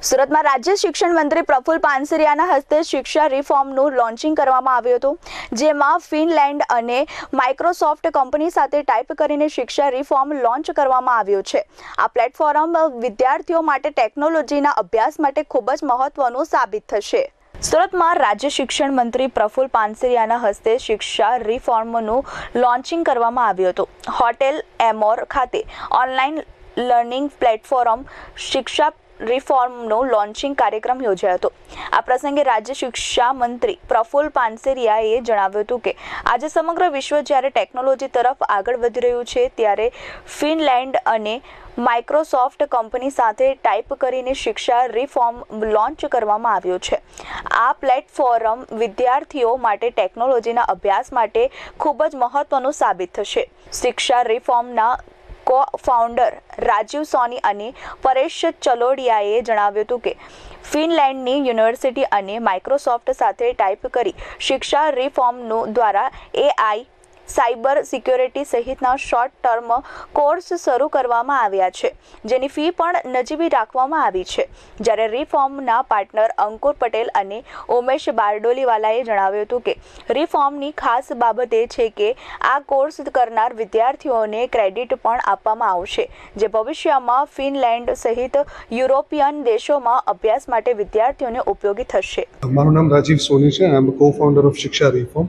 સુરતમાં રાજ્ય શિક્ષણ મંત્રી પ્રફુલ પાનસરિયાના હસ્તે શિક્ષા રિફોર્મનું લોન્ચિંગ કરવામાં આવ્યું હતું, જેમાં ફિનલેન્ડ અને માઇક્રોસોફ્ટ કંપની સાથે ટાઈપ કરીને શિક્ષા રિફોર્મ લોન્ચ કરવામાં આવ્યું છે। આ પ્લેટફોર્મ વિદ્યાર્થીઓ માટે ટેકનોલોજીના અભ્યાસ માટે ખૂબ જ મહત્વનું સાબિત થશે। સુરતમાં રાજ્ય શિક્ષણ મંત્રી પ્રફુલ પાનસરિયાના હસ્તે શિક્ષા રિફોર્મનું લોન્ચિંગ કરવામાં આવ્યું હતું। હોટેલ એમોર ખાતે ઓનલાઈન લર્નિંગ પ્લેટફોર્મ શિક્ષા રિફોર્મનું લોન્ચિંગ કાર્યક્રમ યોજાયો હતો। આ પ્રસંગે રાજ્ય શિક્ષા મંત્રી પ્રફુલ પાનસરિયાએ જણાવ્યું હતું કે આજે સમગ્ર વિશ્વ જ્યારે ટેકનોલોજી તરફ આગળ વધી રહ્યું છે, ત્યારે ફિનલેન્ડ અને માઇક્રોસોફ્ટ કંપની સાથે ટાઈપ કરીને શિક્ષા રિફોર્મ લોન્ચ કરવામાં આવ્યું છે। આ પ્લેટફોર્મ વિદ્યાર્થીઓ માટે ટેકનોલોજીના અભ્યાસ માટે ખૂબ જ મહત્વનું સાબિત થશે। શિક્ષા રિફોર્મના co-founder રાજીવ સોની અને પરેશ ચલોડિયાએ જણાવ્યું હતું કે ફિનલેન્ડની યુનિવર્સિટી અને માઇક્રોસોફ્ટ સાથે ટાઈપ કરી શિક્ષા રિફોર્મનું દ્વારા AI સાયબર સિક્યોરિટી સહિતના શોર્ટ ટર્મ કોર્સ શરૂ કરવામાં આવ્યા છે, જેની ફી પણ નજીવી રાખવામાં આવી છે। જ્યારે રિફોર્મના પાર્ટનર અંકુર પટેલ અને ઉમેશ બારડોલીવાલાએ જણાવ્યું હતું કે રિફોર્મની ખાસ બાબત એ છે કે આ કોર્સ કરનાર વિદ્યાર્થીઓને ક્રેડિટ પણ આપવામાં આવશે, જે ભવિષ્યમાં ફિનલેન્ડ સહિત યુરોપિયન દેશોમાં અભ્યાસ માટે વિદ્યાર્થીઓને ઉપયોગી થશે। મારું નામ રાજીવ સોની છે। I am co-founder of Shiksha Reform.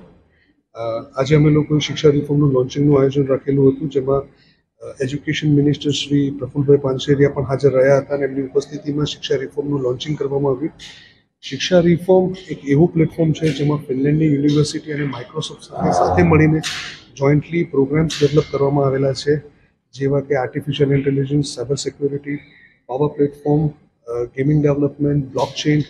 આજે અમે લોકો શિક્ષા રિફોર્મનું લોન્ચિંગનું આયોજન રાખેલું હતું, જેમાં એજ્યુકેશન મિનિસ્ટર શ્રી પ્રફુલભાઈ પાનસરિયા પણ હાજર રહ્યા હતા અને એમની ઉપસ્થિતિમાં શિક્ષા રિફોર્મનું લોન્ચિંગ કરવામાં આવ્યું। શિક્ષા રિફોર્મ એક એવું પ્લેટફોર્મ છે જેમાં ફિનલેન્ડની યુનિવર્સિટી અને માઇક્રોસોફ્ટ સાથે મળીને જોઈન્ટલી પ્રોગ્રામ્સ ડેવલપ કરવામાં આવેલા છે, જેવા કે artificial intelligence, cyber security, power platform, gaming development, blockchain,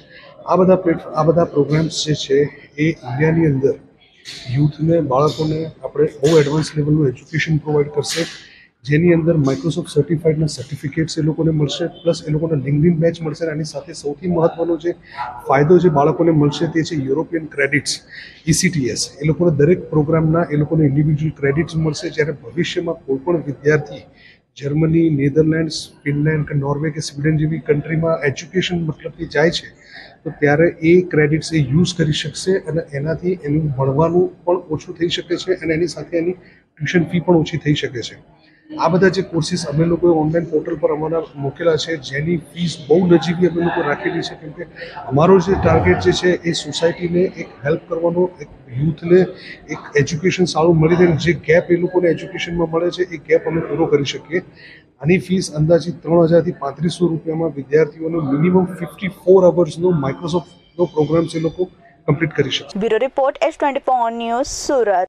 આ બધા પ્રોગ્રામ્સ જે છે એ ઇન્ડિયાની અંદર યુથને, બાળકોને આપણે બહુ એડવાન્સ લેવલનું એજ્યુકેશન પ્રોવાઈડ કરશે, જેની અંદર માઇક્રોસોફ્ટ સર્ટિફાઈડના સર્ટિફિકેટ્સ એ લોકોને મળશે, પ્લસ એ લોકોને લિંક્ડઇન બેચ મળશે। આની સાથે સૌથી મહત્વનો જે ફાયદો જે બાળકોને મળશે તે છે યુરોપિયન ક્રેડિટ્સ, ECTS। એ લોકોને દરેક પ્રોગ્રામના એ લોકોને ઇન્ડિવિજ્યુઅલ ક્રેડિટ્સ મળશે, જ્યારે ભવિષ્યમાં કોઈ પણ વિદ્યાર્થી જર્મની, નેધરલેન્ડ્સ, ફિનલેન્ડ કે નોર્વે કે સ્વીડન જેવી કન્ટ્રીમાં એજ્યુકેશન મતલબથી જાય છે, તો ત્યારે એ ક્રેડિટ્સ એ યુઝ કરી શકશે અને એનાથી એનું ભણવાનું પણ ઓછું થઈ શકે છે અને એની સાથે એની ટ્યુશન ફી પણ ઓછી થઈ શકે છે। આ બધા જે કોર્સિસ અમે લોકોએ ઓનલાઈન પોર્ટલ પર અમારા મૂકેલા છે, જેની ફીસ બહુ નજીવી અમે લોકો રાખેલી છે, કેમ કે અમારો જે ટાર્ગેટ જે છે એ સોસાયટીને એક હેલ્પ કરવાનો, એક યુથને એક એજ્યુકેશન સારું મળી રહે, જે ગેપ એ લોકોને એજ્યુકેશનમાં મળે છે એ ગેપ અમે પૂરો કરી શકીએ। આની ફીસ અંદાજિત 3000 થી 3500 રૂપિયામાં વિદ્યાર્થીઓનો મિનિમમ 54 અવર્સનો માઇક્રોસોફ્ટનો પ્રોગ્રામ એ લોકો કમ્પ્લીટ કરી શકશે। Bureau report S24 news, Surat.